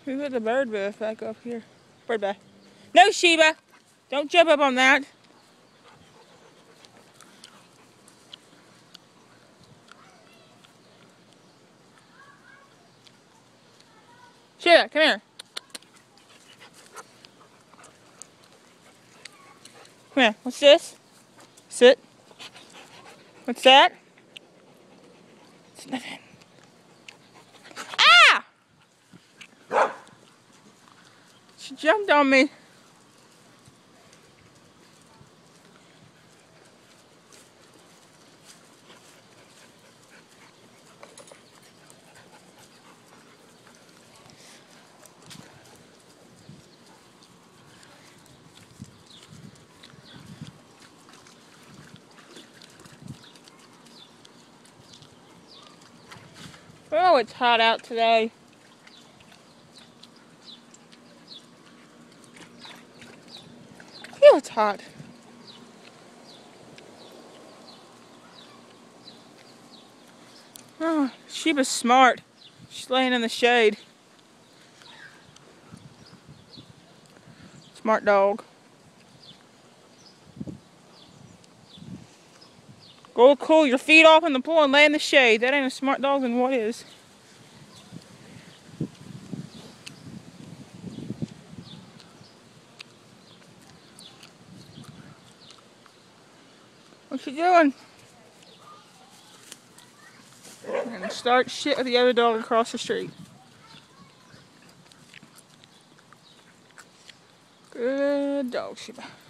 We put the bird bath back up here. Bird bath. No, Sheba! Don't jump up on that. Sheba, come here. Come here. What's this? Sit. What's that? It's nothing. Ah! She jumped on me. Oh, it's hot out today. Oh, it's hot. Oh, Sheba's smart. She's laying in the shade. Smart dog. Go cool your feet off in the pool and lay in the shade. That ain't a smart dog, then what is? What you doing? And start shit with the other dog across the street. Good dog, Sheba.